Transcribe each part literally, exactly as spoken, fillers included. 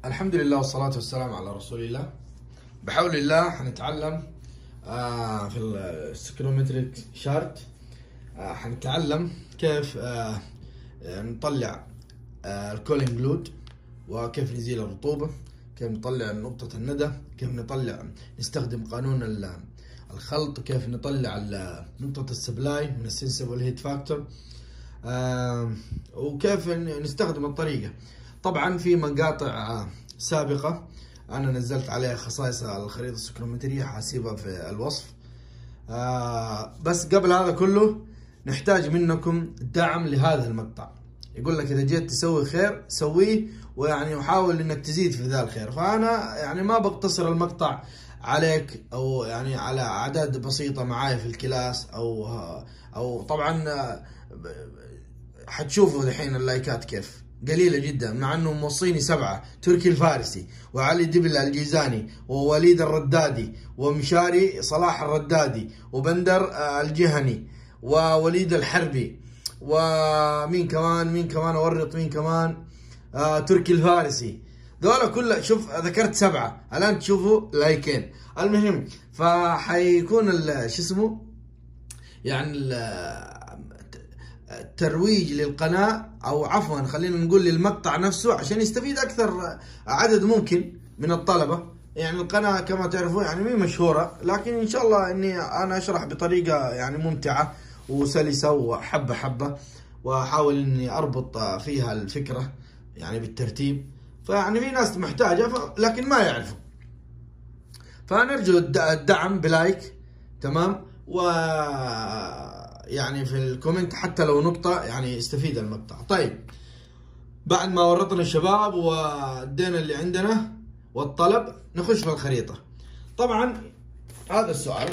الحمد لله والصلاة والسلام على رسول الله. بحول الله حنتعلم آه في السكرومتريك شارت. آه حنتعلم كيف آه نطلع آه الكولينج لود، وكيف نزيل الرطوبة، كيف نطلع نقطة الندى، كيف نطلع نستخدم قانون الخلط، كيف نطلع نقطة السبلاي من السنسبل هيت فاكتور، آه وكيف نستخدم الطريقة. طبعا في مقاطع سابقة أنا نزلت عليها خصائص الخريطة السكرومترية، حاسيبها في الوصف. آه بس قبل هذا كله نحتاج منكم دعم لهذا المقطع. يقول لك إذا جيت تسوي خير سويه، ويعني وحاول إنك تزيد في ذا الخير. فأنا يعني ما بقتصر المقطع عليك أو يعني على أعداد بسيطة معاي في الكلاس أو أو طبعا حتشوفوا دحين اللايكات كيف قليلة جدا، مع انه موصيني سبعة: تركي الفارسي، وعلي دبل الجيزاني، ووليد الردادي، ومشاري صلاح الردادي، وبندر الجهني، ووليد الحربي، ومين كمان مين كمان اورط مين كمان آه تركي الفارسي. ذولا كلها شوف ذكرت سبعة، الان تشوفوا لايكين. المهم فحيكون شو اسمه يعني الترويج للقناة، او عفوا خلينا نقول للمقطع نفسه، عشان يستفيد اكثر عدد ممكن من الطلبة. يعني القناة كما تعرفوا يعني مي مشهورة، لكن ان شاء الله اني انا اشرح بطريقة يعني ممتعة وسلسة وحبة حبة، واحاول اني اربط فيها الفكرة يعني بالترتيب. فيعني في ناس محتاجة لكن ما يعرفوا، فنرجو الدعم بلايك، تمام، و يعني في الكومنت حتى لو نقطة يعني يستفيد المقطع. طيب بعد ما ورطنا الشباب وادينا اللي عندنا والطلب، نخش في الخريطة. طبعا هذا السؤال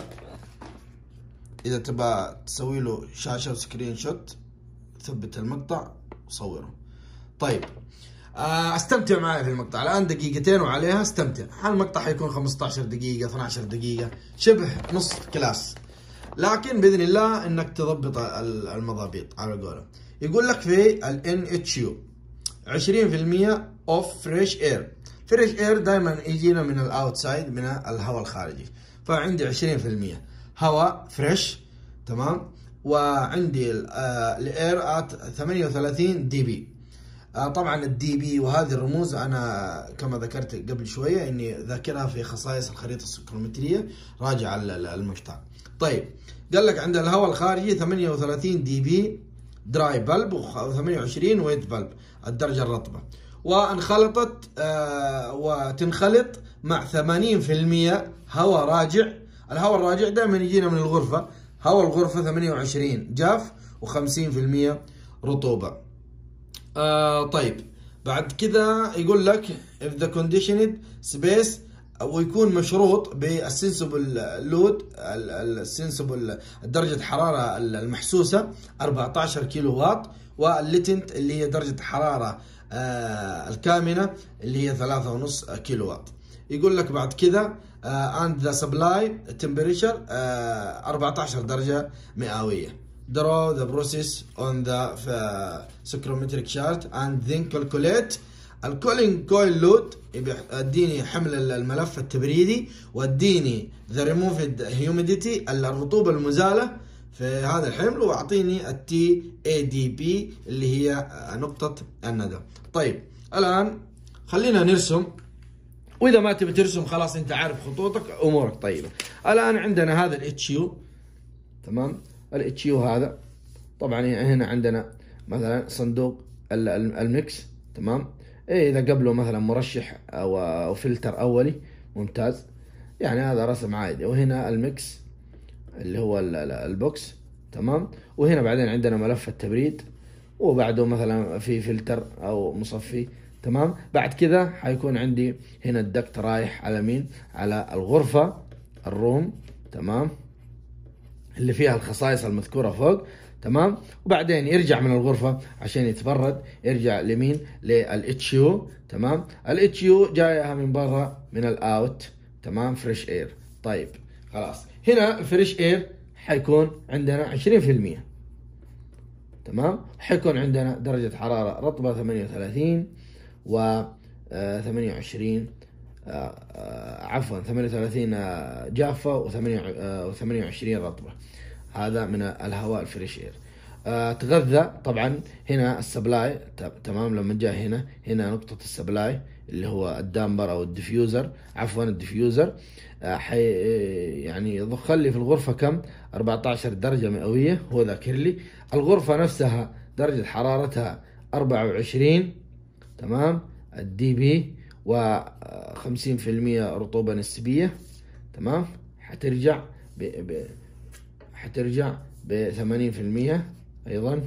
إذا تبى تسوي له شاشة سكرين شوت، ثبت المقطع وصوره. طيب استمتع معي في المقطع الآن دقيقتين وعليها استمتع. المقطع حيكون خمسة عشر دقيقة اثنتي عشرة دقيقة، شبه نص كلاس، لكن باذن الله انك تضبط المضابيط على قوله. يقول لك في ال إن إتش يو عشرين بالمئة اوف فريش اير. فريش اير دائما يجينا من الاوتسايد، من الهواء الخارجي. فعندي عشرين بالمئة هواء فريش، تمام، وعندي الاير ات ثمانية وثلاثين دي بي. طبعا الدي بي وهذه الرموز انا كما ذكرت قبل شويه اني ذاكرها في خصائص الخريطه السكرومتريه، راجع المقطع. طيب قال لك عند الهواء الخارجي ثمانية وثلاثين دي بي دراي بلب وثمانية وعشرين ويت بلب الدرجه الرطبه، وانخلطت آه وتنخلط مع ثمانين بالمئة هواء راجع. الهواء الراجع دائما يجينا من الغرفه، هواء الغرفه ثمانية وعشرين جاف وخمسين بالمئة رطوبه. آه طيب بعد كذا يقول لك if the conditioned space، ويكون مشروط بالسنسبل لود، السنسبل درجة الحرارة المحسوسة أربعة عشر كيلو واط، والليتنت اللي هي درجة الحرارة آه الكامنة اللي هي ثلاثة ونص كيلو واط. يقول لك بعد كذا آه and the supply temperature آه أربعة عشر درجة مئوية. Draw the process on the سكرومتريك chart and then calculate الكولينج كويل لود. اديني حمل الملف التبريدي، واديني the removed humidity الرطوبة المزالة في هذا الحمل، واعطيني التي اي دي بي اللي هي نقطة الندى. طيب الان خلينا نرسم، واذا ما تبي ترسم خلاص انت عارف خطوطك امورك طيبة. الان عندنا هذا الاتش يو، تمام، الاتش يو هذا طبعا هنا عندنا مثلا صندوق الميكس، تمام. إيه اذا قبله مثلا مرشح او او فلتر اولي ممتاز، يعني هذا رسم عادي. وهنا الميكس اللي هو البوكس، تمام. وهنا بعدين عندنا ملف التبريد، وبعده مثلا في فلتر او مصفي، تمام. بعد كذا حيكون عندي هنا الدكت رايح على مين؟ على الغرفة الروم، تمام، اللي فيها الخصائص المذكورة فوق، تمام. وبعدين يرجع من الغرفة عشان يتبرد، يرجع لمين؟ للاتش يو، تمام. الاتش يو جايها من برا من الاوت، تمام، فريش اير. طيب خلاص هنا الفريش اير حيكون عندنا عشرين بالمئة، تمام. حيكون عندنا درجة حرارة رطبة ثمانية وثلاثين، و ثمانية وعشرين آه آه عفوا ثمانية وثلاثين آه جافة وثمانية وعشرين رطبة. هذا من الهواء الفريش اير. آه تغذى طبعا هنا السبلاي تمام. لما جاء هنا هنا نقطة السبلاي اللي هو الدامبر او الديفيوزر عفوا الديفيوزر آه حي يعني يضخ لي في الغرفة كم أربعة عشر درجة مئوية. هو ذاكر لي الغرفة نفسها درجة حرارتها أربعة وعشرين تمام الدي بي وخمسين في المية رطوبة نسبية تمام. حترجع ب... ب... حترجع بثمانين في المية ايضا.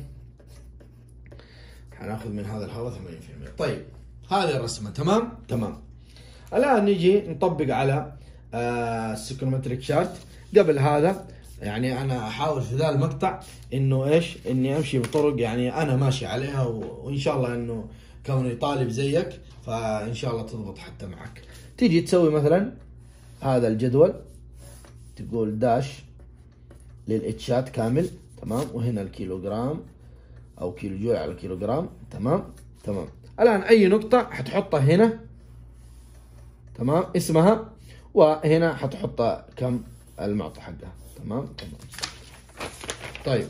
حناخذ من هذا الهواء ثمانين في المية. طيب هذه الرسمة تمام تمام. الان نيجي نطبق على السيكرومتريك شارت. قبل هذا يعني انا احاول في ذا المقطع انه ايش اني امشي بطرق يعني انا ماشي عليها، وان شاء الله انه كوني طالب زيك فان شاء الله تضبط حتى معك. تيجي تسوي مثلا هذا الجدول، تقول داش للاتشات كامل تمام، وهنا الكيلوغرام او كيلو جول على كيلوغرام تمام تمام. الان اي نقطة حتحطها هنا تمام اسمها، وهنا حتحط كم المعطى حقها تمام تمام. طيب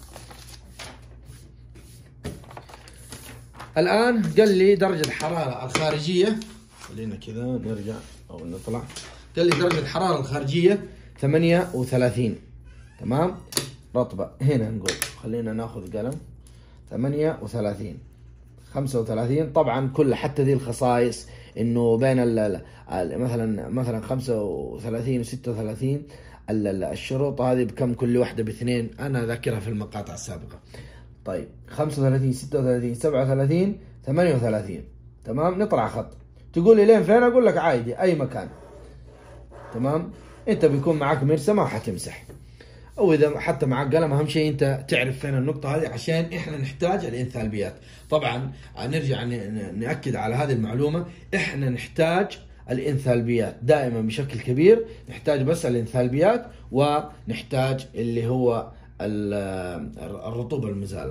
الآن قال لي درجة الحرارة الخارجية، خلينا كذا نرجع أو نطلع. قال لي درجة الحرارة الخارجية ثمانية وثلاثين تمام رطبة. هنا نقول خلينا ناخذ قلم ثمانية وثلاثين خمسة وثلاثين. طبعا كل حتى ذي الخصائص انه بين ال مثلا مثلا خمسة وثلاثين وستة وثلاثين الشروط هذه بكم كل واحدة باثنين، انا ذاكرها في المقاطع السابقة. طيب خمسة وثلاثين ستة وثلاثين سبعة وثلاثين ثمانية وثلاثين تمام. نطلع خط، تقول لي لين فين؟ اقول لك عادي اي مكان تمام. انت بيكون معك مرسمة وحتمسح، او اذا حتى معك قلم. اهم شيء انت تعرف فين النقطة هذه عشان احنا نحتاج الانثالبيات. طبعا نرجع نأكد على هذه المعلومة، احنا نحتاج الانثالبيات دائما بشكل كبير. نحتاج بس الانثالبيات ونحتاج اللي هو الرطوبة المزالة.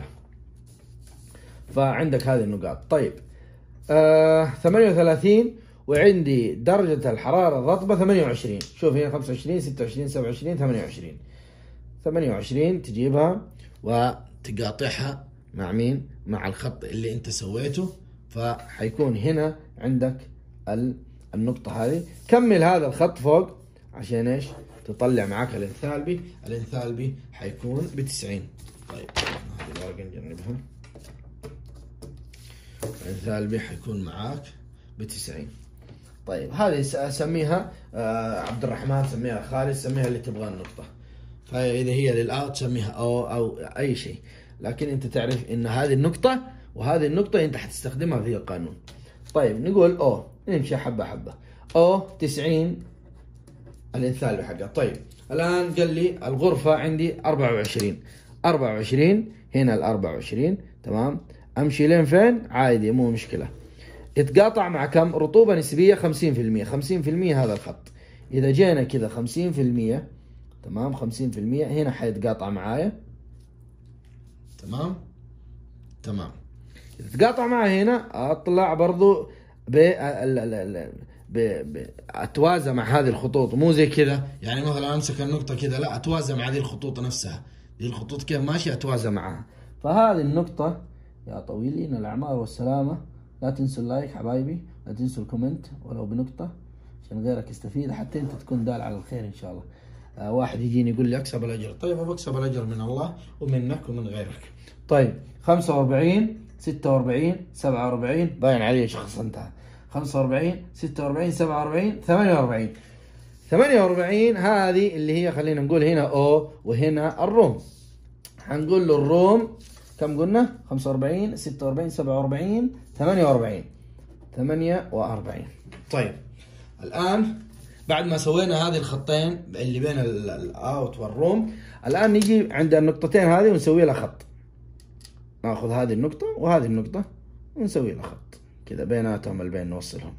فعندك هذه النقاط. طيب آه ثمانية وثلاثين وعندي درجة الحرارة الرطبة ثمانية وعشرين. شوف هنا خمسة وعشرين ستة وعشرين سبعة وعشرين ثمانية وعشرين. ثمانية وعشرين تجيبها وتقاطعها مع مين؟ مع الخط اللي انت سويته. فحيكون هنا عندك النقطة هذه. كمل هذا الخط فوق عشان ايش؟ تطلع معاك الانثالبي. الانثالبي حيكون بتسعين. طيب هذه الورقة نجربها. الانثالبي حيكون معاك بتسعين. طيب هذه اسميها آه عبد الرحمن، سميها خالد، سميها اللي تبغى النقطة. فاذا هي للآ تسميها او او اي شيء، لكن انت تعرف ان هذه النقطة وهذه النقطة انت حتستخدمها في القانون. طيب نقول او، نمشي حبة حبة. او تسعين الانثالبي حقها. طيب الان قال لي الغرفة عندي أربعة وعشرين. أربعة وعشرين هنا ال أربعة وعشرين تمام. امشي لين فين؟ عادي مو مشكلة. يتقاطع مع كم؟ رطوبة نسبية خمسين في المية. خمسين في المية هذا الخط. اذا جينا كذا خمسين في المية تمام، خمسين في المية هنا حيتقاطع معايا تمام تمام. اذا تقاطع معي هنا اطلع برضو ب اتوازى مع هذه الخطوط، مو زي كذا يعني مثلا امسك النقطة كذا، لا اتوازى مع هذه الخطوط نفسها. دي الخطوط كيف ماشية اتوازى معها. فهذه النقطة يا طويلين الاعمار والسلامة. لا تنسوا اللايك حبايبي، لا تنسوا الكومنت ولو بنقطة عشان غيرك يستفيد، حتى انت تكون دال على الخير ان شاء الله. آه واحد يجيني يقول لي اكسب الاجر. طيب بكسب الاجر من الله ومنك ومن غيرك. طيب خمسة وأربعين ستة وأربعين سبعة وأربعين باين علي شخص انتهى. خمسة وأربعين ستة وأربعين سبعة وأربعين ثمانية وأربعين. ثمانية وأربعين هذه اللي هي خلينا نقول هنا او وهنا الروم. حنقول له الروم كم قلنا؟ خمسة وأربعين ستة وأربعين سبعة وأربعين ثمانية وأربعين. ثمانية وأربعين. طيب الآن بعد ما سوينا هذه الخطين اللي بين الاوت والروم، الآن نيجي عند النقطتين هذه ونسوي لها خط. ناخذ هذه النقطة وهذه النقطة ونسوي لها خط كذا بيناتهم البين نوصلهم.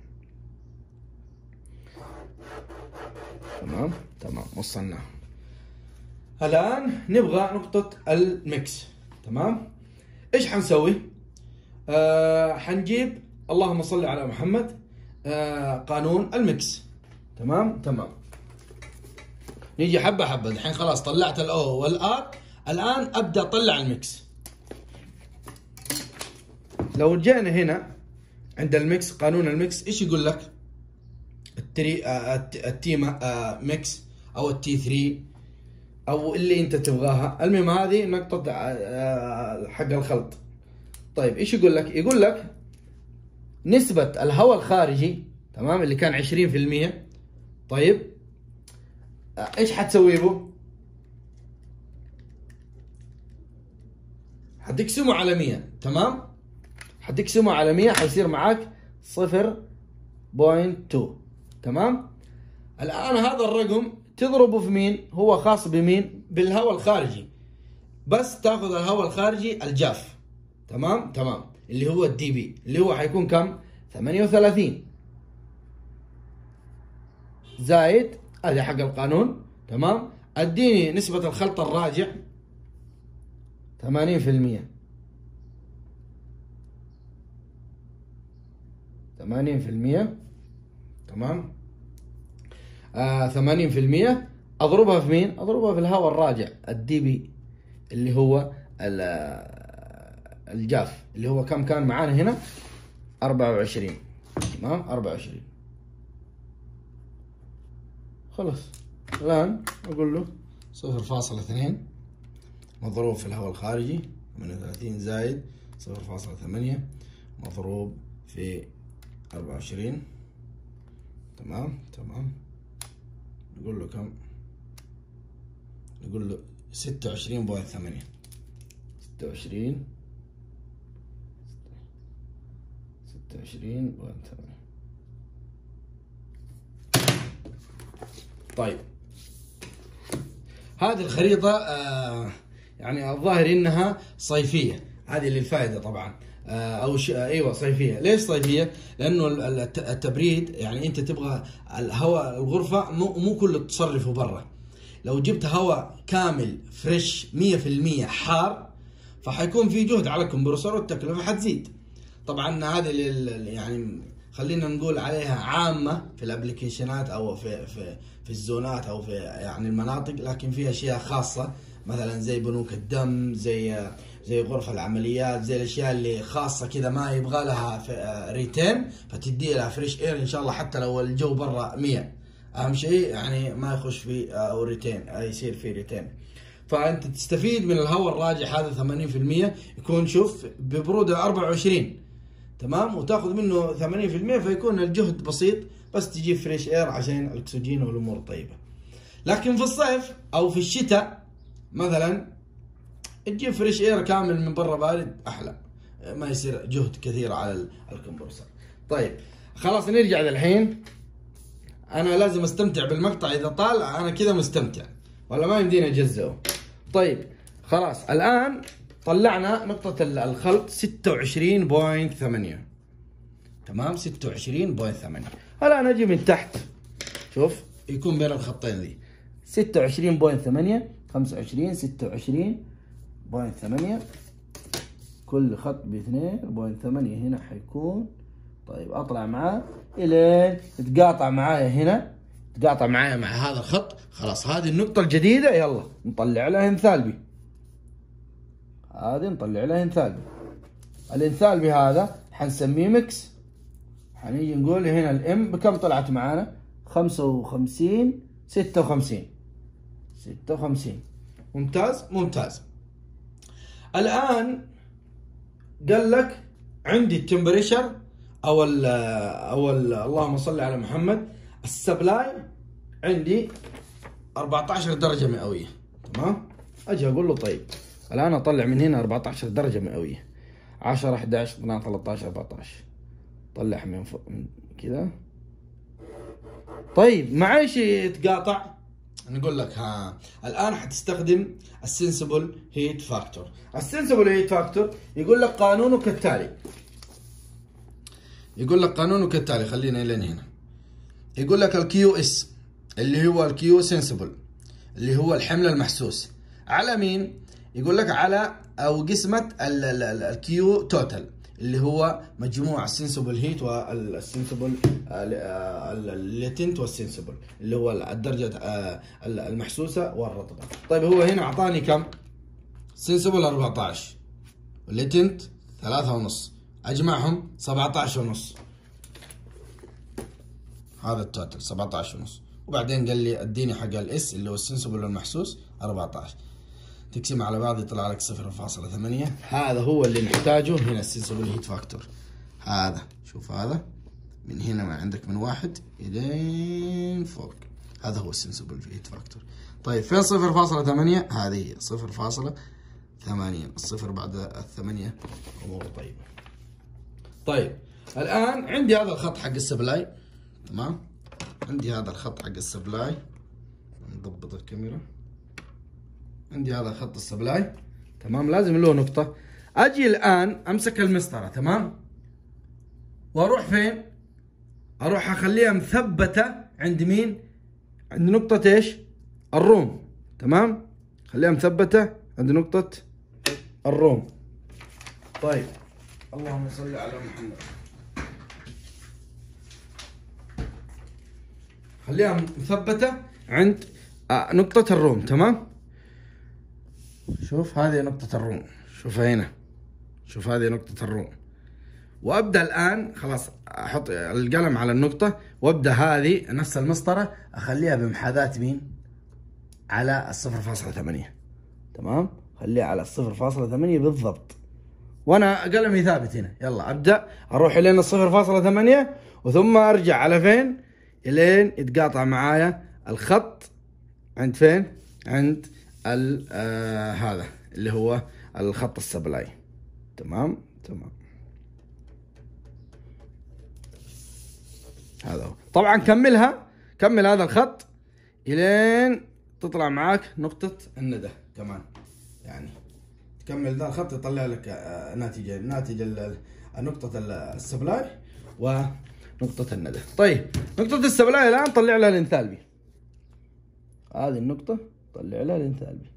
تمام تمام وصلناهم. الآن نبغى نقطة الميكس. تمام. ايش حنسوي؟ آه حنجيب اللهم صل على محمد آه قانون الميكس. تمام تمام. نيجي حبه حبه. الحين خلاص طلعت الاو والار، الان ابدا اطلع الميكس. لو جينا هنا عند الميكس، قانون الميكس ايش يقول لك؟ التري آه التي آه ميكس او التي ثلاثة او اللي انت تبغاها. المهم هذه نقطه آه حق الخلط. طيب ايش يقول لك؟ يقول لك نسبة الهواء الخارجي، تمام، اللي كان عشرين في المية. طيب ايش حتسوي به؟ حتقسمه على مية. تمام، حتقسمه على مية حيصير معاك صفر بوينت تو. تمام. الان هذا الرقم تضربه في مين؟ هو خاص بمين؟ بالهواء الخارجي، بس تاخذ الهواء الخارجي الجاف. تمام تمام، اللي هو الدي بي، اللي هو حيكون كم؟ ثمانية وثلاثين زائد هذا حق القانون. تمام. اديني نسبة الخلط الراجع ثمانين في المية. ثمانين في المية. تمام. آه ثمانين في المية اضربها في مين؟ اضربها في الهواء الراجع الدي بي، اللي هو الجاف، اللي هو كم كان معانا هنا؟ أربعة وعشرين. تمام، أربعة وعشرين. خلاص الآن أقول له صفر فاصلة اثنين مضروب في الهواء الخارجي ثمانية وثلاثين زائد صفر فاصلة ثمانية مضروب في أربعة وعشرين. تمام تمام. نقول له كم؟ نقول له ستة وعشرين بوينت ثمانية. ستة وعشرين ستة وعشرين بوينت ثمانية. طيب هذه الخريطة آه يعني الظاهر انها صيفية، هذه للفائدة طبعا آه او ش... ايوه صيفية. ليش صيفية؟ لانه التبريد يعني انت تبغى الهواء الغرفة مو مو كله تصرفه برا. لو جبت هواء كامل فريش مية في المية حار فحيكون في جهد على الكمبرسور والتكلفة حتزيد. طبعا هذه يعني خلينا نقول عليها عامة في الابلكيشنات او في في في الزونات او في يعني المناطق، لكن في اشياء خاصة مثلا زي بنوك الدم، زي زي غرف العمليات، زي الاشياء اللي خاصة كذا ما يبغى لها ريتين فتدي لها فريش اير ان شاء الله حتى لو الجو برا مية. اهم شيء يعني ما يخش في او ريتين يصير في ريتين. فانت تستفيد من الهواء الراجع هذا ثمانين في المية، يكون شوف ببرودة أربعة وعشرين. تمام، وتاخذ منه ثمانين في المية فيكون الجهد بسيط، بس تجيب فريش اير عشان الاكسجين والامور الطيبه. لكن في الصيف او في الشتاء مثلا تجيب فريش اير كامل من برا بارد احلى، ما يصير جهد كثير على الكمبرسور. طيب خلاص نرجع للحين. انا لازم استمتع بالمقطع، اذا طال انا كذا مستمتع ولا ما يمديني اجزئه. طيب خلاص الان طلعنا نقطة الخلط ستة وعشرين بوينت ثمانية. تمام، ستة وعشرين بوينت ثمانية. الآن أجي من تحت شوف يكون بين الخطين ذي ستة وعشرين بوينت ثمانية، خمسة وعشرين، ستة وعشرين بوينت ثمانية، كل خط ب اثنين بوينت ثمانية هنا حيكون. طيب أطلع معاه إلين تقاطع معايا هنا، تقاطع معايا مع هذا الخط. خلاص هذه النقطة الجديدة، يلا نطلع لها انثالبي. هذه نطلع لها انثالبي. الانثالبي هذا حنسميه ميكس. حنيجي نقول هنا الام بكم طلعت معانا؟ خمسة وخمسين، ستة وخمسين، ستة وخمسين. ممتاز ممتاز. الآن قال لك عندي التمبريشر او ال او ال اللهم صل على محمد السبلاي عندي أربعة عشر درجة مئوية. تمام؟ اجي اقول له طيب الآن أطلع من هنا أربعة عشر درجة مئوية، عشرة، أحد عشر، اثناشر، ثلاثة عشر، أربعة عشر. طلع من فوق كذا. طيب مع ايش يتقاطع؟ نقول لك ها الآن حتستخدم السنسبل هيت فاكتور. السنسبل هيت فاكتور يقول لك قانونه كالتالي. يقول لك قانونه كالتالي، خلينا لين هنا. يقول لك الكيو اس اللي هو الكيو سنسبل اللي هو الحمل المحسوس على مين؟ يقول لك على او قسمة الكيو توتال اللي هو مجموع السنسبل هيت والسنسبل الليتنت والسنسبل اللي هو الدرجة المحسوسة والرطبة. طيب هو هنا أعطاني كم؟ سنسبل أربعة عشر والليتنت ثلاثة ونص، أجمعهم سبعة عشر ونص، هذا التوتال سبعة عشر ونص. وبعدين قال لي اديني حق الاس اللي هو السنسبل والمحسوس أربعة عشر، تقسمها على بعض يطلع لك صفر فاصلة ثمانية. هذا هو اللي نحتاجه هنا السنسبل هيت فاكتور. هذا شوف هذا من هنا ما عندك من واحد الين فوق، هذا هو السنسبل هيت فاكتور. طيب فين صفر فاصلة ثمانية؟ هذه صفر فاصلة ثمانية، الصفر بعد الثمانية امور طيبة. طيب الان عندي هذا الخط حق السبلاي، تمام؟ عندي هذا الخط حق السبلاي، نضبط الكاميرا. عندي هذا خط السبلاي، تمام؟ لازم له نقطة. اجي الان امسك المسطرة، تمام؟ واروح فين؟ اروح اخليها مثبتة عند مين؟ عند نقطة ايش؟ الروم، تمام؟ خليها مثبتة عند نقطة الروم. طيب اللهم صل على محمد. خليها مثبتة عند نقطة الروم، تمام؟ شوف هذه نقطة الروم، شوفها هنا، شوف هذه نقطة الروم. وابدا الان خلاص احط القلم على النقطة وابدا هذه نفس المسطرة اخليها بمحاذاة مين؟ على الصفر فاصلة ثمانية، تمام؟ خليها على الصفر فاصلة ثمانية بالضبط. وانا قلمي ثابت هنا، يلا ابدا اروح الين الصفر فاصلة ثمانية وثم ارجع على فين؟ الين يتقاطع معايا الخط عند فين؟ عند آه هذا اللي هو الخط السبلاي، تمام؟ تمام. هذا هو. طبعا كملها، كمل هذا الخط الين تطلع معاك نقطة الندى كمان، يعني تكمل ذا الخط يطلع لك آه ناتج ناتج نقطة السبلاي ونقطة الندى. طيب نقطة السبلاي الآن طلع لها الانثالبي، هذه النقطة طلع لها الانثالبي،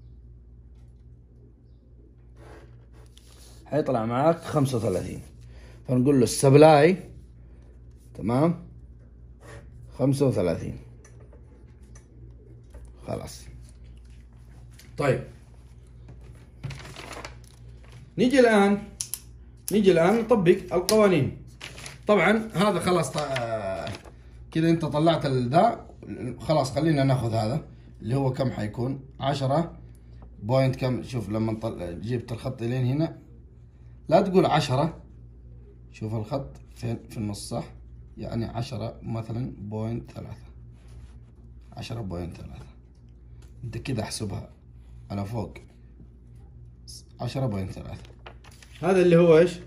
حيطلع معاك خمسة وثلاثين. فنقول له السبلاي، تمام؟ خمسة وثلاثين، خلاص. طيب نيجي الآن نيجي الآن نطبق القوانين. طبعا هذا خلاص كذا انت طلعت ذا، خلاص خلينا ناخذ هذا اللي هو كم حيكون؟ عشرة بوينت كم. شوف لما جبت الخط الين هنا لا تقول عشرة، شوف الخط فين في النص، صح؟ يعني عشرة مثلا بوينت ثلاثة، عشرة بوينت ثلاثة، انت كذا احسبها على فوق عشرة بوينت ثلاثة. هذا اللي هو ايش؟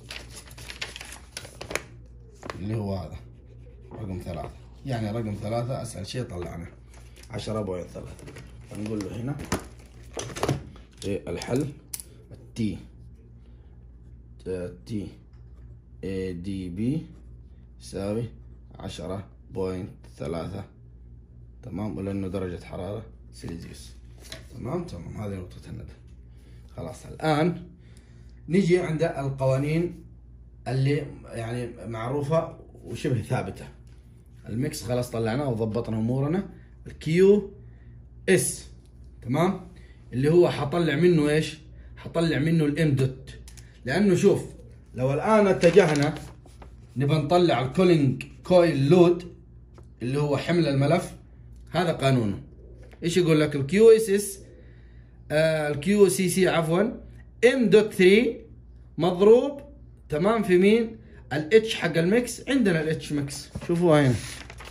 اللي هو هذا رقم ثلاثة، يعني رقم ثلاثة اسهل شيء طلعنا عشرة بوينت ثلاثة. فنقول له هنا في الحل التي تي اي دي بي يساوي عشرة بوينت ثلاثة، تمام؟ ولأنه درجة حرارة سيليزيوس، تمام؟ تمام. هذه نقطة الندى. خلاص الآن نيجي عند القوانين اللي يعني معروفة وشبه ثابتة. الميكس خلاص طلعناه وضبطنا أمورنا. الكيو اس، تمام؟ اللي هو حطلع منه ايش؟ حطلع منه الام دوت. لأنه شوف لو الآن اتجهنا نبغى نطلع الكولينج كويل لود اللي هو حمل الملف، هذا قانونه ايش يقول لك؟ الكيو اس اس الكيو سي سي عفوا ام دوت ثلاثة مضروب، تمام؟ في مين؟ الاتش حق الميكس. عندنا الاتش ميكس، شوفوها هنا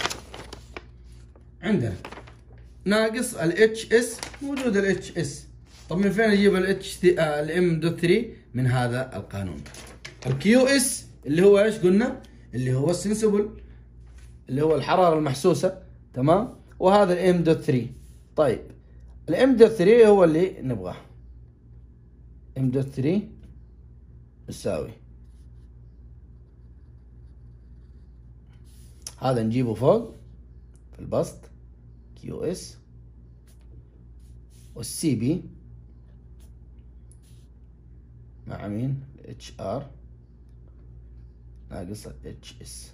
عندنا ناقص الاتش اس، موجود الاتش اس. طب من فين اجيب الاتش الام دوت ثلاثة؟ من هذا القانون. الكيو اس اللي هو ايش قلنا؟ اللي هو السنسبل اللي هو الحرارة المحسوسة، تمام؟ وهذا الام دوت ثلاثة. طيب الام دوت ثلاثة هو اللي نبغاه، ام دوت ثلاثة يساوي هذا نجيبه فوق في البسط كيو اس، والسي بي مع مين؟ اتش ار ناقص اتش اس.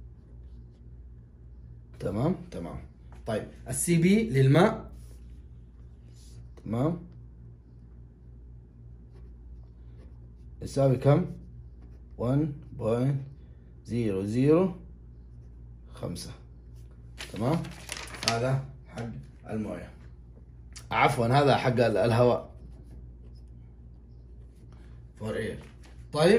تمام تمام. طيب السي بي للماء، تمام، يساوي كم؟ واحد فاصلة صفر صفر خمسة. تمام. هذا حق المويه، عفوا هذا حق الهواء فور اير. طيب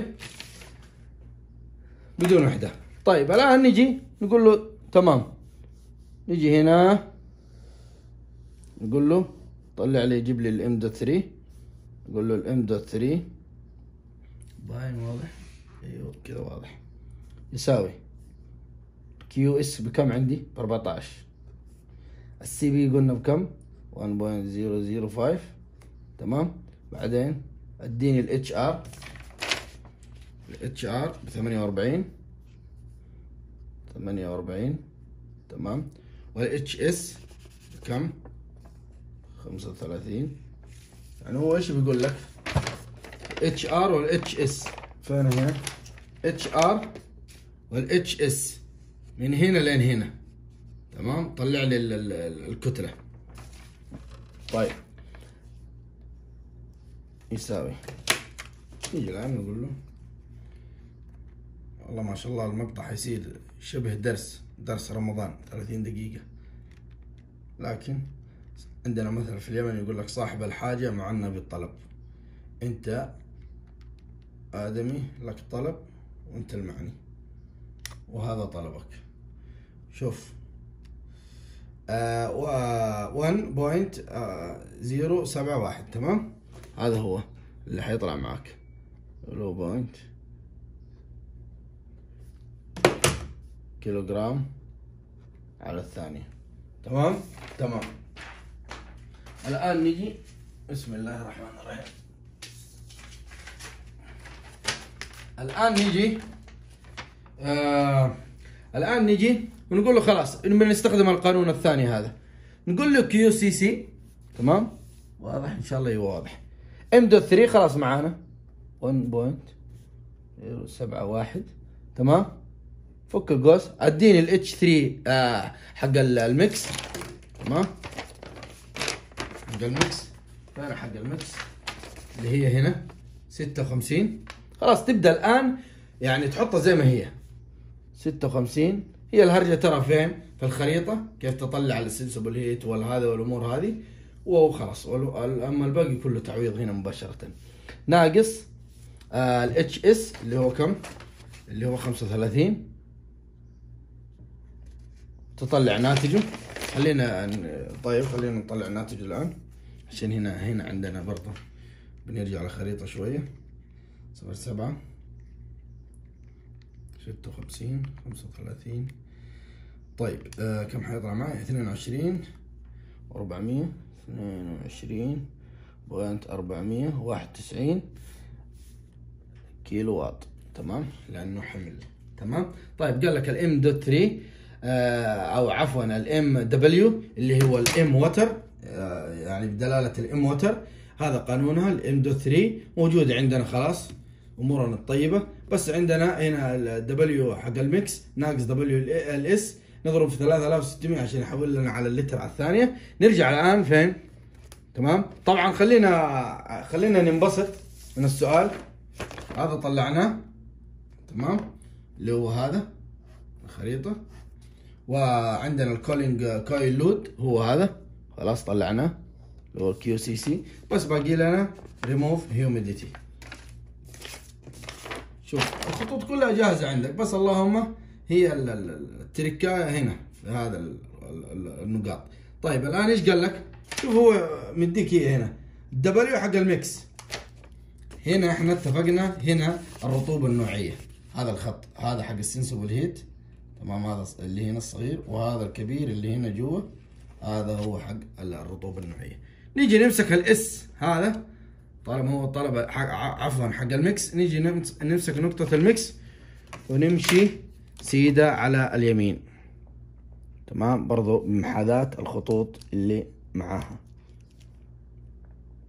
بدون وحده. طيب الان نجي نقول له تمام، نجي هنا نقول له طلع لي يجيب لي الام دوت ثلاثة، نقول له الام دوت ثلاثة باين واضح، ايوه كذا واضح، يساوي كيو اس بكم عندي؟ ب أربعة عشر. السي بي قلنا بكم؟ واحد فاصلة صفر صفر خمسة. تمام. بعدين اديني الاتش ار، الاتش ار ب ثمانية وأربعين ثمانية وأربعين. تمام. والاتش اس بكم؟ خمسة وثلاثين. يعني هو ايش بيقول لك؟ اتش ار والاتش اس فين هنا؟ اتش ار والاتش اس من هنا لين هنا. تمام. طلع لي الكتلة. طيب يساوي، نيجي الآن نقول له والله ما شاء الله المقطع حيصير شبه درس درس رمضان ثلاثين دقيقة، لكن عندنا مثل في اليمن يقول لك صاحب الحاجة معنا بالطلب. انت آدمي لك طلب وانت المعني، وهذا طلبك. شوف آه واحد فاصلة صفر سبعة واحد. تمام. هذا هو اللي حيطلع معك، لو بوينت كيلو جرام على الثانية. تمام تمام. الآن نجي بسم الله الرحمن الرحيم. الآن نجي آه الآن نجي ونقول له خلاص بنستخدم القانون الثاني هذا، نقول له كيو سي سي. تمام. واضح ان شاء الله يواضح. ام دوت ثلاثة خلاص معانا واحد فاصلة صفر سبعة واحد. تمام. فك القوس، اديني الاتش ثلاثة آه حق الميكس. تمام. حق الميكس فين حق الميكس؟ اللي هي هنا ستة وخمسين. خلاص تبدا الان يعني تحطها زي ما هي ستة وخمسين. هي الهرجه ترى فين؟ في الخريطه كيف تطلع السنسبل هيت والهذا والامور هذه وخلاص. اما الباقي كله تعويض هنا مباشره. ناقص آه الاتش اس اللي هو كم؟ اللي هو خمسة وثلاثين. تطلع ناتجه. خلينا طيب خلينا نطلع ناتجه الان عشان هنا هنا عندنا برضه بنرجع للخريطه شويه. صفر سبعة ستة وخمسين خمسة وثلاثين. طيب آه كم حيطلع معي؟ اثنين وعشرين وأربعمية اثنين وعشرين بوينت أربعمية واحد وتسعين كيلو واط. تمام. لأنه حمل. تمام. طيب قال لك الام دوت ثلاثة آه أو عفوا الام دبليو اللي هو الام ووتر آه يعني بدلالة الام ووتر. هذا قانونها الام دوت ثلاثة موجود عندنا خلاص، امورنا الطيبه. بس عندنا هنا الدبليو حق الميكس ناقص دبليو ال اس نضرب في ثلاثة آلاف وستمية عشان يحول لنا على اللتر على الثانيه. نرجع الان فين؟ تمام. طبعا خلينا خلينا ننبسط من السؤال هذا طلعناه. تمام. اللي هو هذا الخريطه، وعندنا الكولينج كويل لود هو هذا خلاص طلعناه اللي هو الكيو سي سي. بس باقي لنا ريموف هيوميديتي. شوف الخطوط كلها جاهزة عندك، بس اللهم هي التركاية هنا في هذا النقاط. طيب الآن ايش قال لك؟ شوف هو مديك هي هنا الدبليو حق الميكس. هنا احنا اتفقنا هنا الرطوبة النوعية، هذا الخط هذا حق السنسبل هيت. تمام. هذا اللي هنا الصغير، وهذا الكبير اللي هنا جوا هذا هو حق الرطوبة النوعية. نيجي نمسك الاس هذا طالما هو طلب عفوا حق الميكس، نيجي نمسك نقطة الميكس ونمشي سيدة على اليمين. تمام. برضو بمحاذاة الخطوط اللي معاها.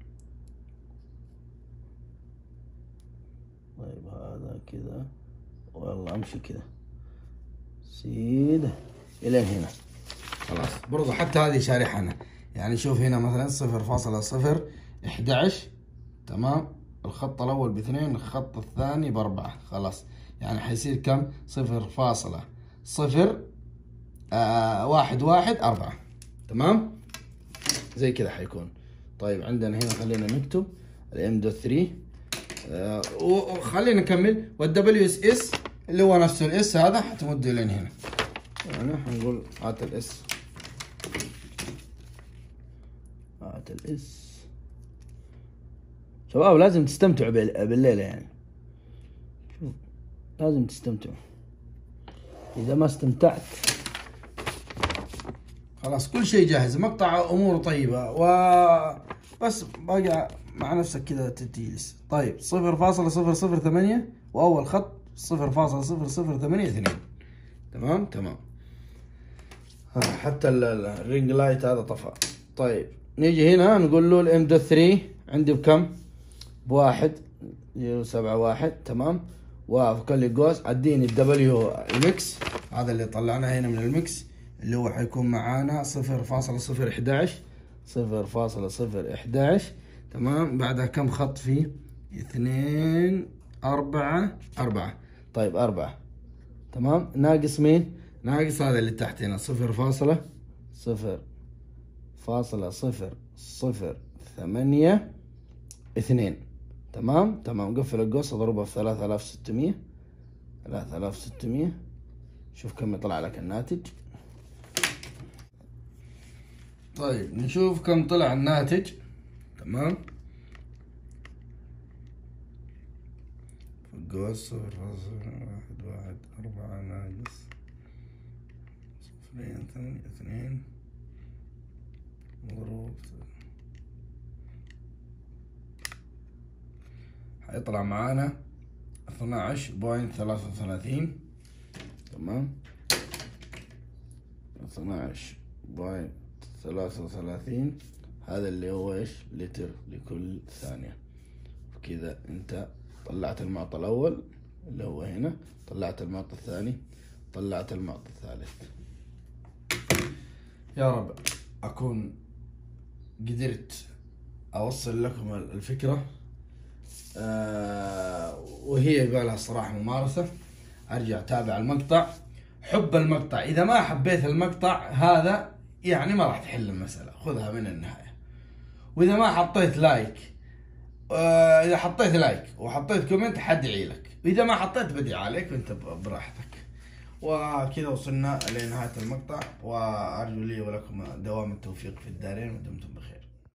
طيب هذا كذا والله امشي كذا سيده الين هنا خلاص. برضو حتى هذه شارحة انا، يعني شوف هنا مثلا صفر فاصلة صفر احدى عشر تمام، الخط الاول باثنين، الخط الثاني باربعة، خلاص يعني حيصير كم؟ صفر فاصلة صفر آه واحد واحد اربعة تمام، زي كذا حيكون. طيب عندنا هنا خلينا نكتب الام دوت ثلاثة آه وخلينا نكمل، والدبليو اس اس اللي هو نفسه الاس هذا حتمده لين هنا، يعني حنقول هات الاس هات الاس. شباب لازم تستمتعوا بالليلة، يعني شوف لازم تستمتعوا، إذا ما استمتعت خلاص كل شيء جاهز، مقطع أموره طيبة وبس باقي مع نفسك كذا تجلس. طيب صفر فاصلة صفر صفر ثمانية وأول خط صفر فاصلة صفر صفر ثمانية اثنين تمام تمام. حتى الرينج لايت هذا طفى. طيب نيجي هنا نقول له الام دوت ثلاثة عندي بكم؟ بواحد زيرو سبعة واحد تمام، وكل جوز اديني الدبليو الميكس هذا اللي طلعناه هنا من الميكس اللي هو حيكون معانا صفر فاصلة صفر احدى عشر صفر فاصلة صفر احدى عشر تمام. بعدها كم خط فيه؟ اثنين أربعة أربعة. طيب أربعة تمام، ناقص مين؟ ناقص هذا اللي تحت هنا صفر فاصلة صفر فاصلة صفر صفر ثمانية اثنين تمام تمام. قفل القوس اضربها في ثلاثة آلاف وستمية ثلاثة آلاف وستمية، شوف كم يطلع لك الناتج. طيب نشوف كم طلع الناتج تمام. القوس صفر فاصلة واحد واحد أربعة ناقص صفرين ثمانية اثنين مضروب حيطلع معانا اثنى عشر بوينت ثلاثة وثلاثين تمام، اثنى عشر بوينت ثلاثة وثلاثين، هذا اللي هو ايش؟ لتر لكل ثانية. وكذا انت طلعت المعطى الاول اللي هو هنا، طلعت المعطى الثاني، طلعت المعطى الثالث. يا رب اكون قدرت اوصل لكم الفكرة. آه وهي يبقى لها صراحة ممارسة. ارجع تابع المقطع، حب المقطع، اذا ما حبيت المقطع هذا يعني ما راح تحل المسألة، خذها من النهاية. واذا ما حطيت لايك آه اذا حطيت لايك وحطيت كومنت حدعي لك، واذا ما حطيت بدعي عليك وانت براحتك. وكذا وصلنا لنهاية المقطع، وارجو لي ولكم دوام التوفيق في الدارين ودمتم بخير.